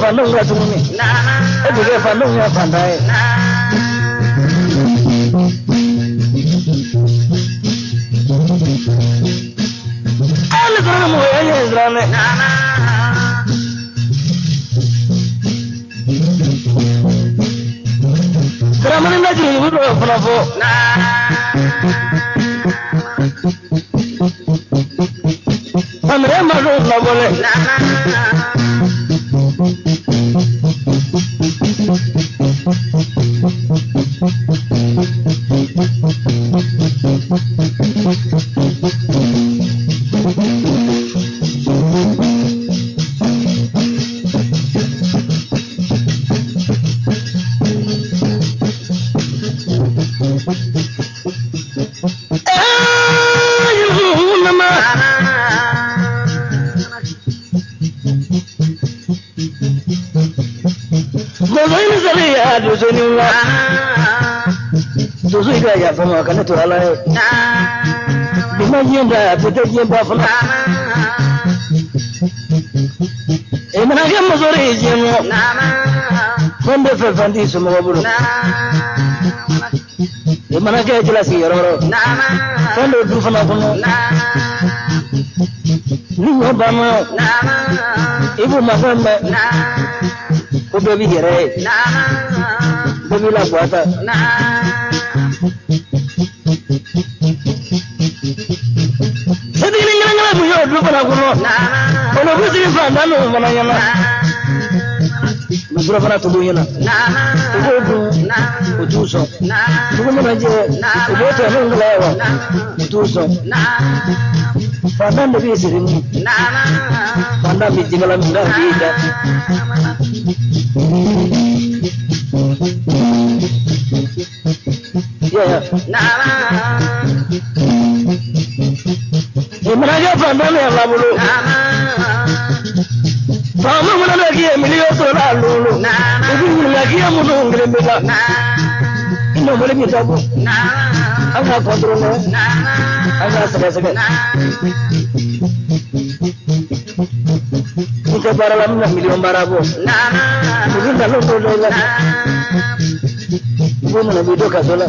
fandung rasuni juga fandungnya pandai ala kamu ya Israel Keraman lagi ibu Prabu Amre malu na boleh ya fama kana to ala bima yenda pete yemba fama e mana ga mazori jemo konde fe fandi sumo buru e mana ga jelasi yororo konde du fama kono ni ngobama ibu magamba ko bebi gere bebi la buata Ono kusi fanda no mana yana Musura fana tubu yana Utuso Tubu mana je Ubote nungla yawa Utuso Fanda nabi sirimu Fanda mijingala minga hida Ya Imanaja fanda ne Allah bulu Fama muna lagi miliyo sola lulu Ibu lagi munu ngire mila Ino boleh minta bu Anga kontrol Anga sega Kita baralam lah miliyon barabu Mungkin tak lupa dola Ibu mana video kasola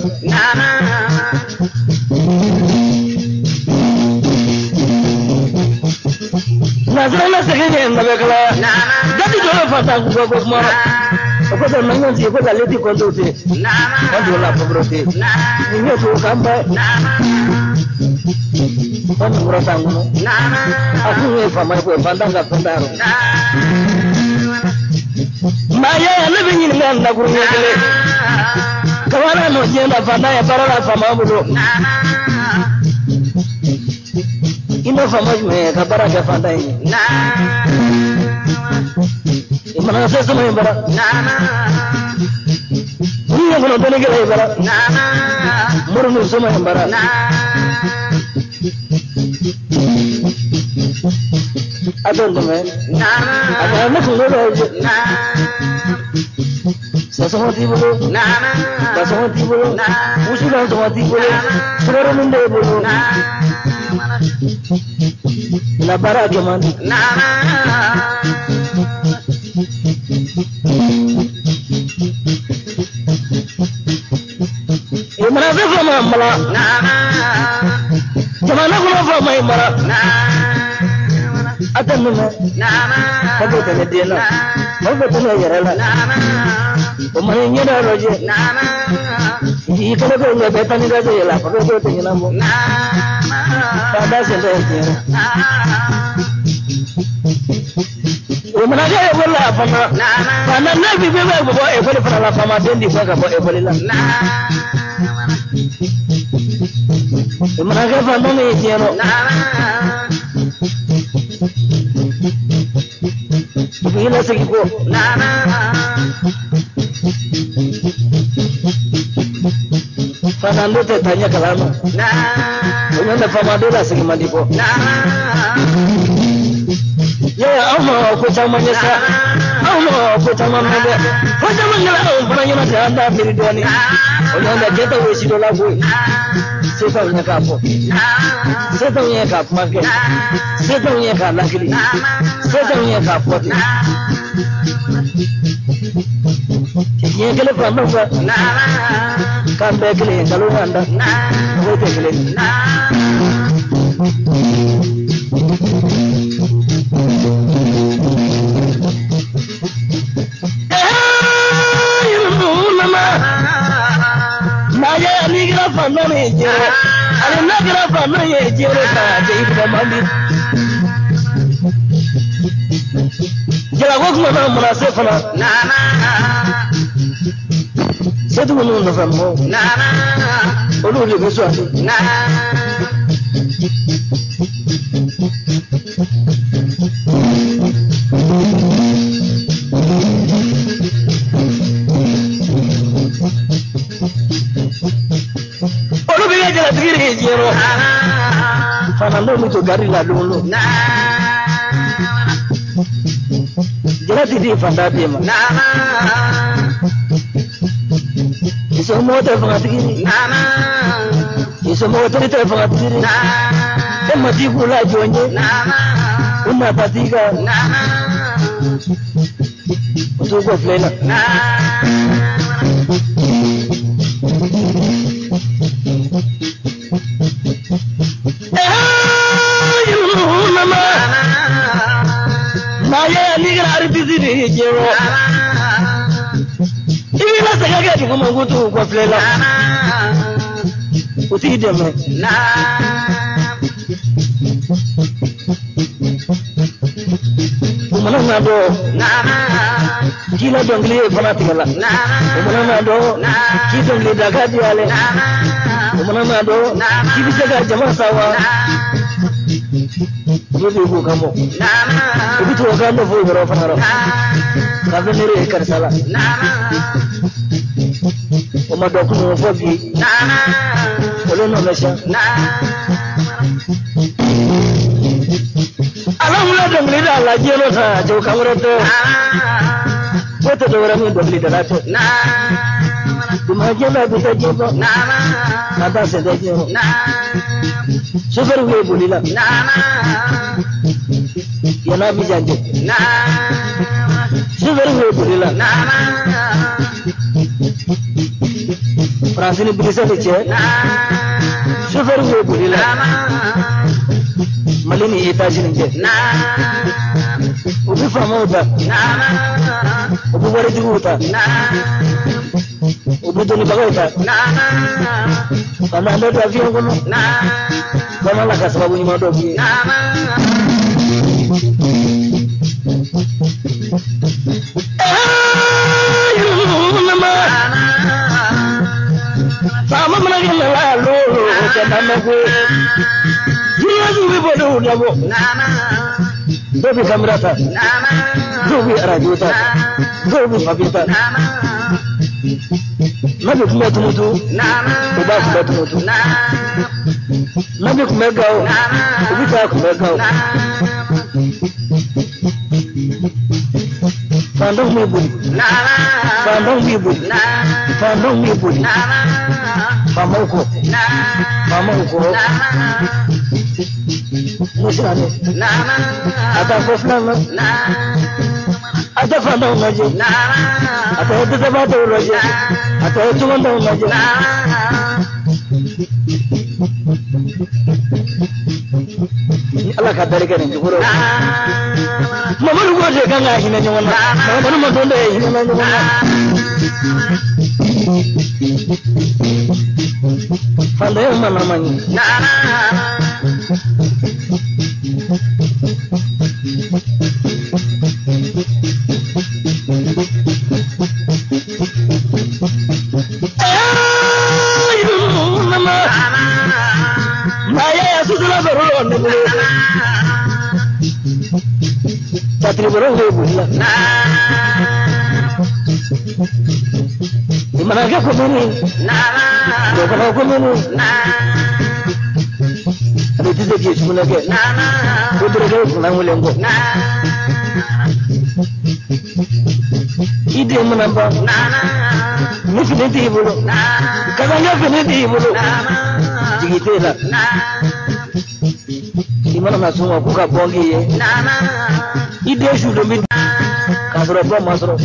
Nazarana segini nabekala jadi dulu fata gua kemana aku dah nanya sih aku dah lihat kontu sih kontu lah pemberoti ini tuh sampai kan merasa aku ni famai aku pandang tak pandang Maya lebih ini kan nak kurang kali kawan mau jenda pandang ya para lah famai bulu Ino famous me kabara ke fanda ini. Imana saya semua yang bara. Ini yang kalau tadi kita bara. Murni semua yang bara. Ada teman. Ada anak sudah ada. Sesuatu timbul. Sesuatu timbul. Usulan sesuatu timbul. Suara mende timbul. La bara jaman Imana fama mala Jamana ko fama imara Atanna Kabo tane dela Mabo tane yarala Umay nyada roje Ikala ko ngabe tani ga jela ko ko tane namo Pada sendiri Mana ga wala fama Mana nabi be ba bo e fele fala fama dendi ko ga bo e fele la Mana ga fama me tiano Bila segi ko Fernando te tanya kalama Unyanda fama dola segi mandipo Ya Allah ko chama nyesa Allah ko chama mende ko chama ngala ko pernah nyama anda diri doani Unyanda jeta wesi dola boy Setaunya kamu, setaunya kamu makan, setaunya kamu lagi, setaunya kamu tu. Yang kele pamang buat, kambe kele kalau anda, boleh kele. Naya ni kira fana ni jero, ada nak kira fana ye jero saja ibu mandi. Jela gua cuma merasa fana. Saya tu menurut fana. Olu lebih suatu. Jero, fana ndo mito gari la dulu. Jera tidi fanda dia mah. Isu mau telepon kiri. Isu mau telepon kiri. Mati pula jonye. Una patiga. Untuk kau plena. Naya ni kira hari ni jero. Ini lah segala tu kamu gutu kau flela. Uti dia mah. Umana nado. Gila dongli fana tinggal. Umana nado. Kita dongli daga dia le. Umana nado. Kita jaga jamaah sawa. Jadi ibu kamu, ibu tu akan tu full berapa hari? Kami ni ekar salah. Oma dokter mau pergi, boleh Malaysia. Alhamdulillah dongli dah lagi lo sah, jauh kamu itu. Betul tu orang ni dongli dah tu. Dimaja lah bisa jumpa. Kata sedekah. Super gue boleh lah. Ya nabi janji. Super gue boleh lah. Perasaan bisa dicek. Super gue boleh lah. Malini ita jenis. Ubi faham udah. Ubi baru juga. Ubi tu ni bagai tak. Karena anda tu avion kono. Kamu lah kasih babu ni mau dobi. Sama menagi lalu, jangan aku. Dia juga bodoh dia bu. Dobi kamera tak. Dobi radio tak. Dobi papi tak. Nabi kumbe tumutu, uba kumbe tumutu. Nabi kumbe gao, ubita kumbe gao. Pandang mibuli, pandang mibuli, pandang mibuli. Pamauko, pamauko. Musirane, ada kosnang, ada pandang aja, ada itu sebab tu aja, ada itu mandang aja. Allah kadari kan itu bro. Mama lu gua dia kan hina nyawan. Mama lu mau donde hina nyawan. Pandai mana namanya? Satri baru boleh. Di mana aku ini? Bukan aku ini. Ada itu saja sebenarnya. Putri saya pulang melenggo. Ide menambah. Ini finiti bulu. Katanya finiti bulu. jigitela imana nasuma kuka bongi ye ide shudo mi kasro bo masro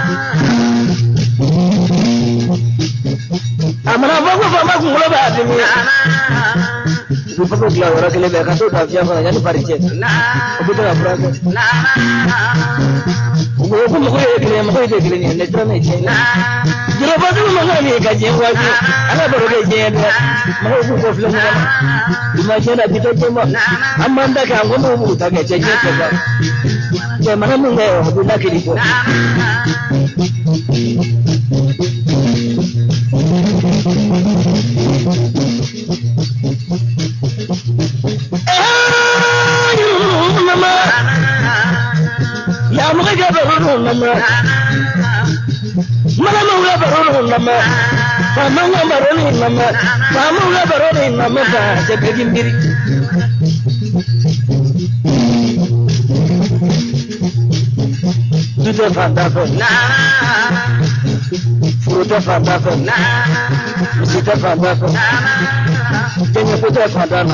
amana bogo fama kungulo ba adimi Bukan gila orang kele mereka tu tak siapa nak jadi parice. Aku tu apa rasa? Aku mau kele ni, netra ni je. Jadi apa tu mana ni kaji wajib? Anak baru kaji ni. Mau aku film ni. Imagine ada kita cuma amanda kan aku mau tak kaji je. Jadi mana mungkin aku nak kiri tu. Ya muka jadi baru nama, mana mula baru nama, sama baru nama, sama mula baru nama dah jadi gembira. Sudah fantasi, sudah fantasi, sudah fantasi, jangan sudah fantasi.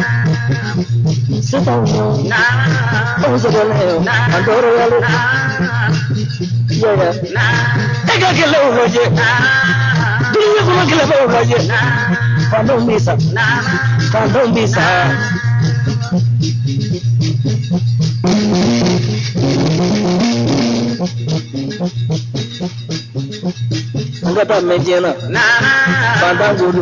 Setahun, oh sebulan ya, kantor lalu, ya ya, tega kilo aja, dulu aku kilo aja, kandung bisa, enggak tak menjena, pandang dulu.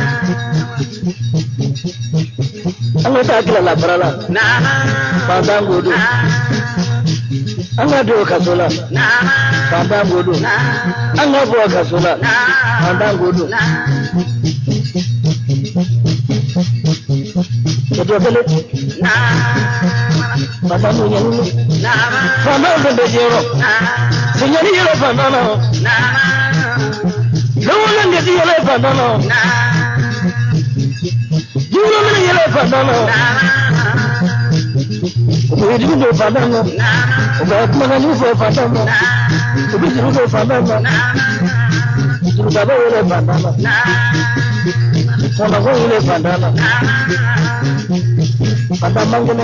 Anga tak kira lah berala, pandang bodoh. Anga dua kasola, pandang bodoh. Anga buah kasola, pandang bodoh. Kedua kali, pandang yang ini, pandang berdejero, senyari jero pandang. Lawan dia jero pandang. Juru mana yellow pandano? Ubi juru pandano. Ubi mana juru pandano? Ubi juru pandano. Juru bapa yellow pandano. Sama kau yellow pandano. Pandang mangkene.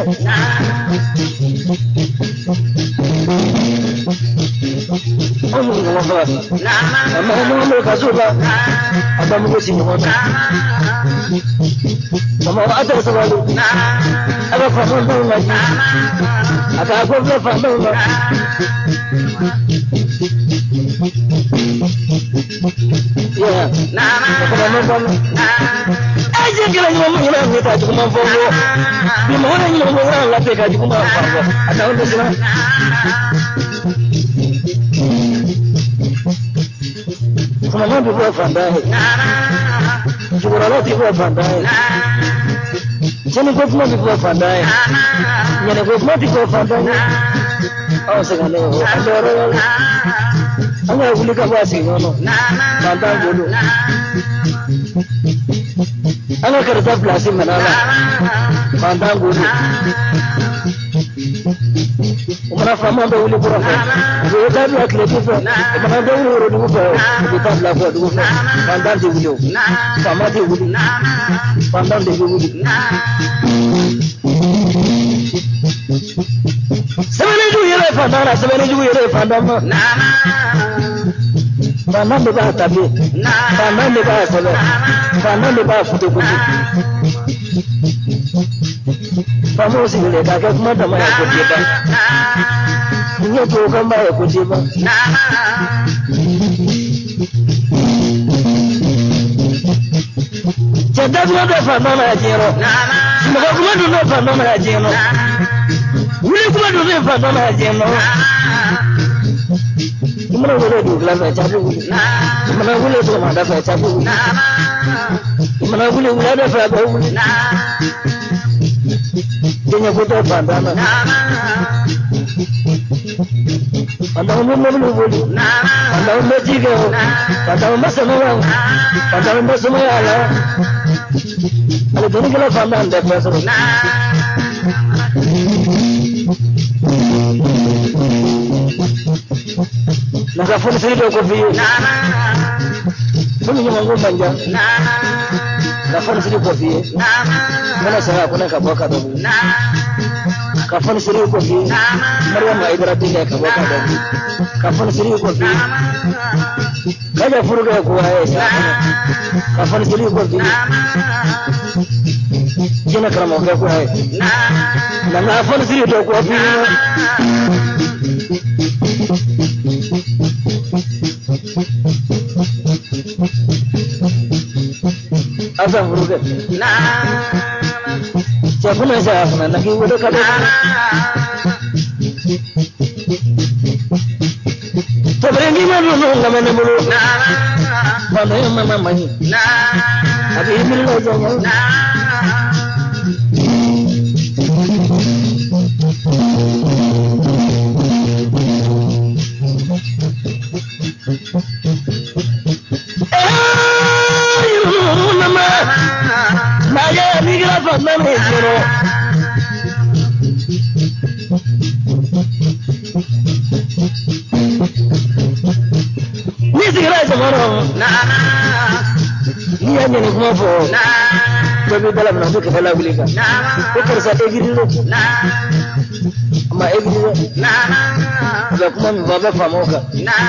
Kamu apa? Kamu kasuba. Apa muka sini mana? Mama ada selalu, ada faham lagi, ada aku belum faham lagi. Ya, nama. Aja kalau ngomong orang kita cuma foto, di mana ngomong orang lapik aja cuma foto. Ada orang bilang, kalau mau dibuat pandai. Jualan dibuat pandai, jadi government dibuat pandai, jadi government dibuat pandai. Oh segala, ada orang, anda boleh kabar sih, nono, pandai dulu. Anda kerja pelasi mana lah, pandai dulu. Umar faham ada uli pura pura, jadi tadi aku lihat itu, mana ada uli orang dulu pura, kita belakang dulu, pandai dulu, sama dulu, pandai dulu. Sebenarnya juga ya pandai, sebenarnya juga ya pandai. Pandai berbahasa tapi, pandai berbahasa solo, pandai berbahasa fudu. Kamu sih boleh kakak mana mana ikut dia. Ini tu kan mana ikut dia. Jadi tu ada faham mana jero. Semoga kamu dulu faham mana jero. Boleh kamu dulu faham mana jero. Mana boleh dulu lah capu. Mana boleh tu mana dah capu. Mana boleh ulah dah capu. Dia foto pandana, pandang mana boleh, pandang macam ni, pandang macam mana, pandang macam mana lah. Kalau tu ni kalau pandang dah pasal. Maka phone sini dah kopi. Phone ni manggu manja. kafan siri ko fi mana saya kuna ka boka da kafan siri ko fi maryam ibrahim ne ka boka da kafan siri ko fi kada furga ko ya kafan siri ko fi jina karamo ga ko ai na kafan siri to ko fi asa furga kuna sa kuna naki wudo kada to berengi malu ngame ne mulu bana mama mani abi millo jongo ni kuma fo baby dalam na duka fala bulika ko karsa ta gidiro amma e gidiro da kuma mi baba famoka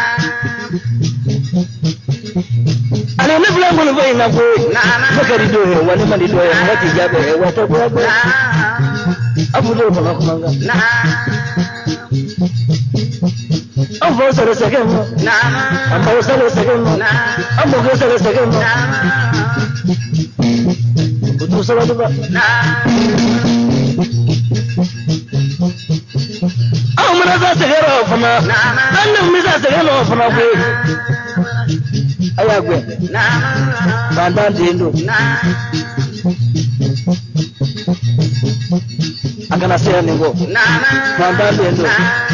ale ne bla ngol boy na ko bakari do he wani mani do he ngati jabe he wata ko abu do fa kuma nga ambo sare sake mo ambo sare sake mo ambo sare sake mo tu sabe ba amra za ta gero fama dan mi za ta gero fama ko aya gwe banda ndindo akana sera ningo banda ndindo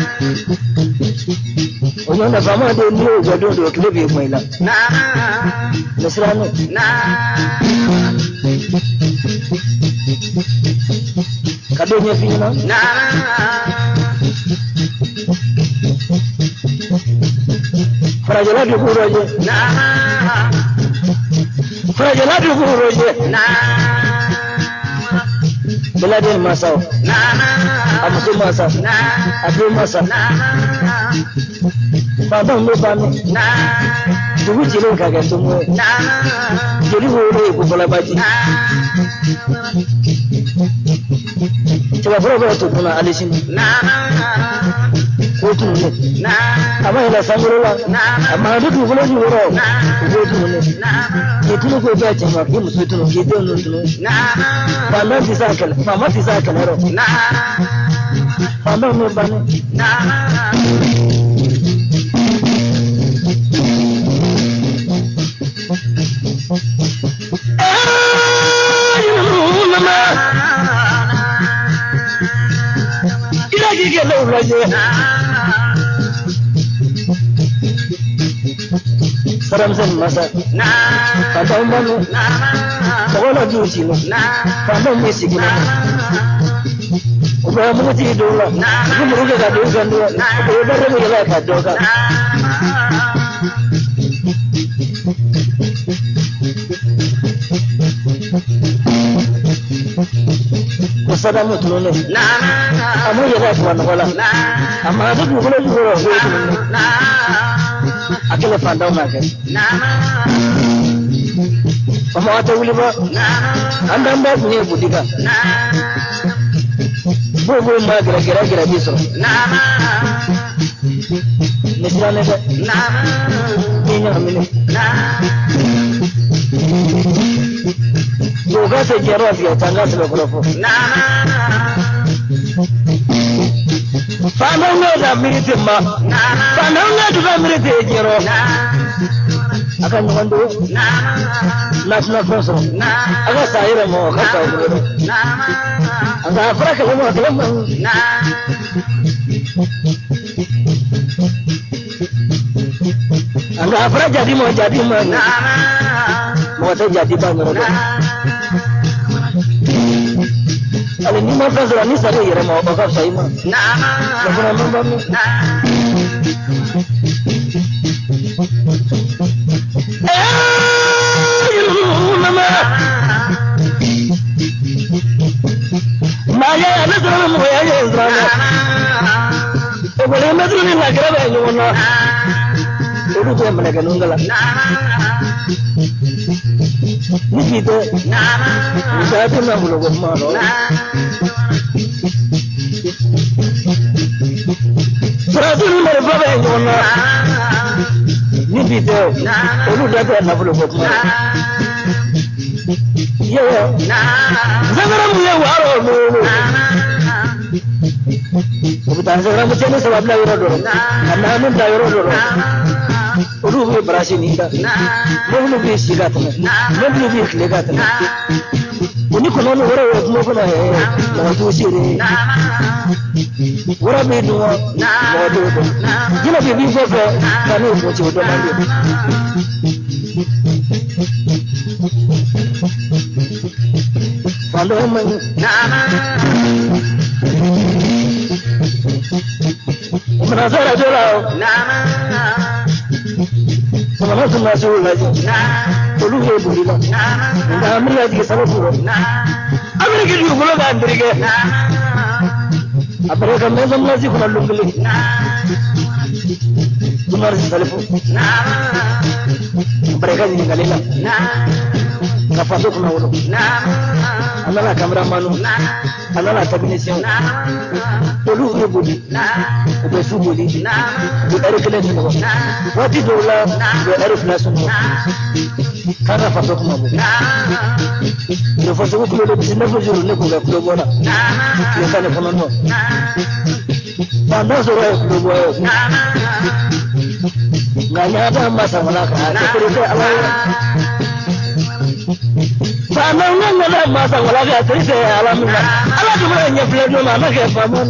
oyo na fama de ndiyo jado do kilebi kwela nasrano kadonya fina Frajala du kuroje Frajala du kuroje Belade masao Amusu masa Adu masa Fadam me bami Dugu jile kage tumu Jeli wole kubola baji Coba fura tu kuna alisini Kotu ne ama ila samurula ama dudu kulo juro kotu ne ketunu ko ba chama ki musutunu ki donu tunu banda tisakala mama tisakala ro banda me bane Saramsan masa pandang banu sekolah jusi no pandang musik no udah mengerti dola aku merugi kado gandu udah merugi kado kan Wasadamu tulone amu yada tuan wala amma da dugulo dugulo akela pandau maga amma wata wuli ba anda ba ne budiga bobo ma gira biso ne jirane da ni nya amine yoga se jero afya tangazo la korofo Fanonga da mirite ma Fanonga da mirite jero akan wando national council aga sayira mo kasa ko anga afraka mo kalama anga afra jadi mo ta jadi bangro ale ni mo fasa ni sare yere mo ka sayima na kuna mambo mama ya na drum mo ya ya drum e bole me drum ni la grave ni wona odu ko me ga nungala ni kite ni sa tu na bulo ko ma ro Brazil me fa be ni wona ni kite odu da ta na bulo ko ma yeah zagara mu ya waro mo Kebetulan sekarang macam ni sebab lah yoro doro, karena amun dah yoro doro, ulu bi berasi ni dah, ulu bi sigat ni, ulu bi kelegat ni. Ini konon orang orang tu mana he, orang tu sini, orang bi dua, orang tu, jadi bi bi apa, kami boleh coba mandi. Kalau emang merasa ada lah, kalau masuk masuk lagi, tolu ye boleh lah, dah ambil lagi sama pun, ambil lagi dulu boleh kan beri ke, apa mereka macam lagi kalau lungkuli, cuma harus telefon, mereka jadi kali lah, kapal tu kena urut, adalah kameraman, adalah technician. Tolu ye boleh, besu boleh, ada kena semua. Waktu dola, ada flash semua. Karena foto kamu. Kalau foto kamu kalau di sini foto ni kalau boleh. Kita kan konon. Pandai suruh kalau boleh. Nggak ada masalah. Seperti awal. Sama nggak ada masalah lagi. Saya alhamdulillah. Allah cuma nyepelin mana ke paman.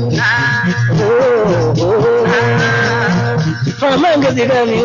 Paman ketika ni.